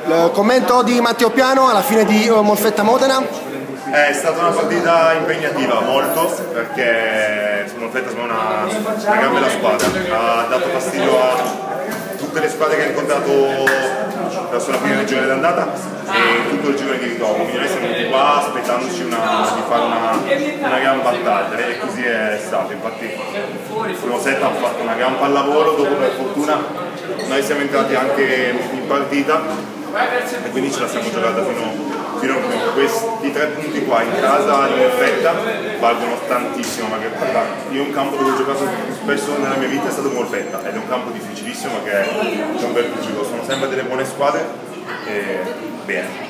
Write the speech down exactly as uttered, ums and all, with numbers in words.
Il commento di Matteo Piano alla fine di Molfetta Modena? È stata una partita impegnativa, molto, perché Molfetta è una, una gran bella squadra, ha dato fastidio a tutte le squadre che ha incontrato verso la fine del girone d'andata e tutto il girone di ritorno, quindi noi siamo venuti qua aspettandoci una, di fare una, una gran battaglia e così è stato. Infatti il primo set ha fatto una gran pallavolo, dopo per fortuna noi siamo entrati anche in partita e quindi ce la siamo giocata fino, fino a fino. Questi tre punti qua in casa di Molfetta valgono tantissimo, perché io un campo dove ho giocato spesso nella mia vita è stato Molfetta ed è un campo difficilissimo che è un bel giro, sono sempre delle buone squadre e bene.